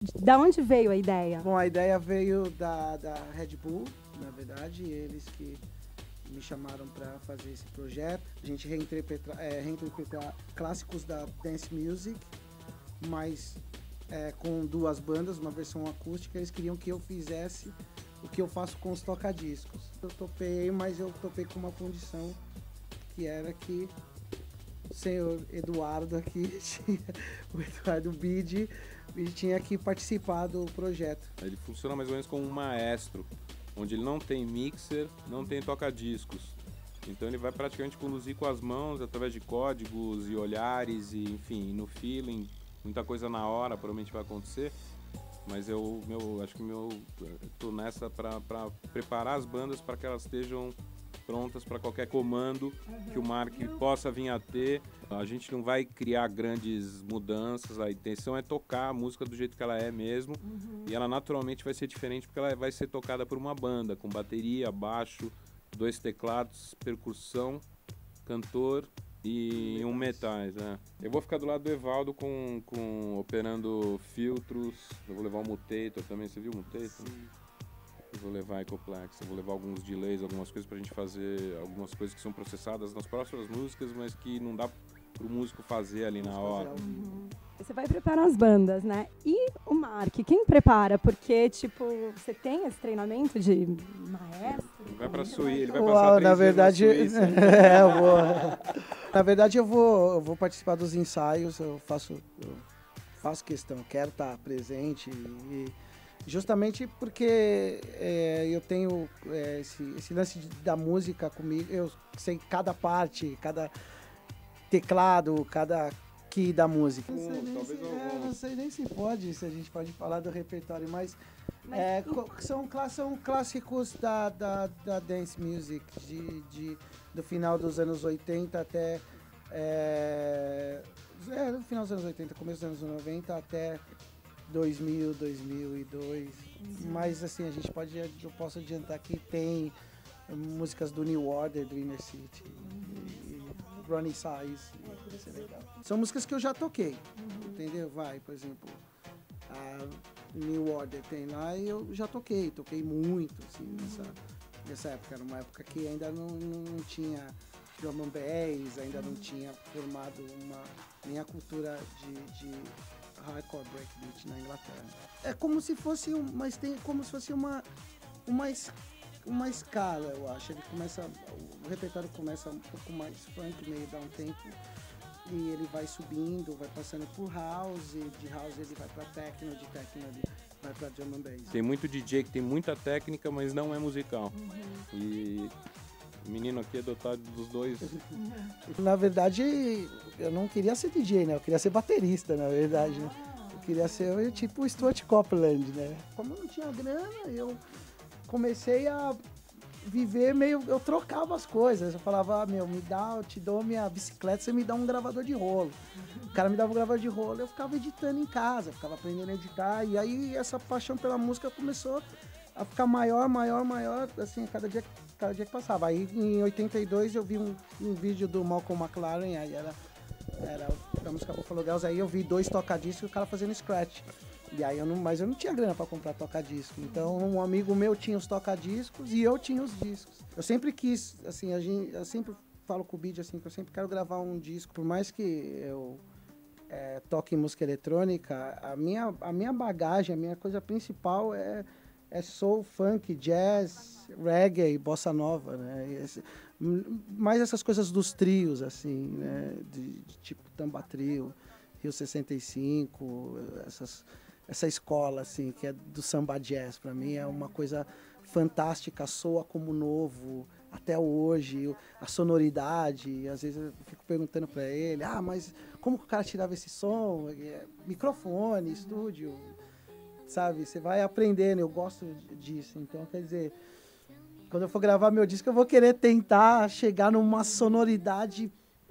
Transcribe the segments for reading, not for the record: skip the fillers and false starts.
Da onde veio a ideia? Bom, a ideia veio da Red Bull, na verdade, eles que me chamaram para fazer esse projeto. A gente reinterpretar clássicos da dance music, mas com duas bandas, uma versão acústica. Eles queriam que eu fizesse o que eu faço com os tocadiscos. Eu topei, mas eu topei com uma condição, que era que o senhor Eduardo aqui, o Eduardo Bide, tinha que participar do projeto. Ele funciona mais ou menos como um maestro, onde ele não tem mixer, não tem toca-discos. Então ele vai praticamente conduzir com as mãos, através de códigos e olhares, e enfim, no feeling, muita coisa na hora provavelmente vai acontecer. Mas acho que tô nessa para preparar as bandas para que elas estejam prontas para qualquer comando que o Mark possa vir a ter. A gente não vai criar grandes mudanças, a intenção é tocar a música do jeito que ela é mesmo, e ela naturalmente vai ser diferente porque ela vai ser tocada por uma banda, com bateria, baixo, 2 teclados, percussão, cantor e um metais. Eu vou ficar do lado do Evaldo operando filtros, eu vou levar o Mutator também, você viu o Mutator? Sim. Eu vou levar Ecoplex, eu vou levar alguns delays, algumas coisas pra gente fazer, algumas coisas que são processadas nas próximas músicas, mas que não dá pro músico fazer ali na hora. Você vai preparar as bandas, né? E o Mark, quem prepara? Porque, tipo, você tem esse treinamento de maestro? Ele vai pra Suíça, ele vai passar 3 na dias verdade, na Suíça. Na verdade, eu vou participar dos ensaios, eu faço questão, quero estar presente, e justamente porque eu tenho esse lance da música comigo, eu sei cada parte, cada teclado, cada key da música. Não sei nem se a gente pode falar do repertório, mas são clássicos da dance music, do final dos anos 80 até no final dos anos 80, começo dos anos 90 até 2000, 2002. Mas assim, eu posso adiantar que tem músicas do New Order, do Inner City, e Ronnie Size, isso é legal. São músicas que eu já toquei, entendeu? Por exemplo, a New Order tem lá e eu já toquei muito, assim, nessa época. Era uma época que ainda não tinha drum and bass, ainda não tinha formado nem a cultura de hardcore breakbeat na Inglaterra. É como se fosse uma escala, eu acho. O repertório começa um pouco mais funk, meio down tempo, e ele vai subindo, vai passando por house, de house ele vai pra techno, de techno ele vai pra drum and bass. Tem muito DJ que tem muita técnica, mas não é musical. E o menino aqui é dotado dos dois. Na verdade, eu não queria ser DJ, né? Eu queria ser baterista, na verdade, né? Eu queria ser tipo o Stuart Copeland, né? Como eu não tinha grana, eu comecei a viver eu trocava as coisas. Eu falava, eu te dou minha bicicleta, você me dá um gravador de rolo. O cara me dava um gravador de rolo, eu ficava editando em casa, ficava aprendendo a editar, e aí essa paixão pela música começou a ficar maior, assim, cada dia que passava. Aí em 82 eu vi um vídeo do Malcolm McLaren, aí era a música Buffalo Girls, aí eu vi 2 toca-discos e o cara fazendo scratch. E aí mas eu não tinha grana pra comprar toca-disco. Então um amigo meu tinha os toca-discos e eu tinha os discos. Eu sempre quis, assim, eu sempre falo com o Bide, assim, que eu sempre quero gravar um disco. Por mais que eu toque em música eletrônica, a minha bagagem, a minha coisa principal é soul, funk, jazz, reggae, bossa nova, né? Mais essas coisas dos trios, assim, né? De tipo Tamba Trio, Rio 65, essa escola, assim, que é do samba jazz, para mim é uma coisa fantástica, soa como novo, até hoje, a sonoridade, às vezes eu fico perguntando para ele, mas como que o cara tirava esse som? Microfone, estúdio, sabe? Você vai aprendendo, eu gosto disso, então, quer dizer, quando eu for gravar meu disco, eu vou querer tentar chegar numa sonoridade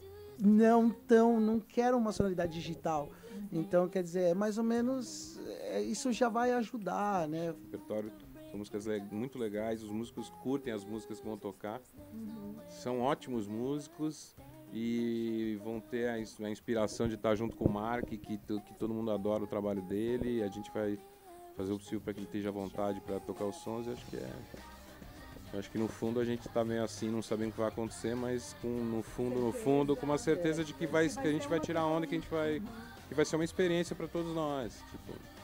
não quero uma sonoridade digital. Então, quer dizer, mais ou menos, isso já vai ajudar, né? O repertório são músicas muito legais, os músicos curtem as músicas que vão tocar, são ótimos músicos e vão ter a inspiração de estar junto com o Mark, que todo mundo adora o trabalho dele. A gente vai fazer o possível para que ele esteja à vontade para tocar os sons. Eu acho que no fundo a gente tá meio assim, não sabendo o que vai acontecer, mas no fundo, com uma certeza de que a gente vai tirar onda, que vai ser uma experiência para todos nós. Tipo,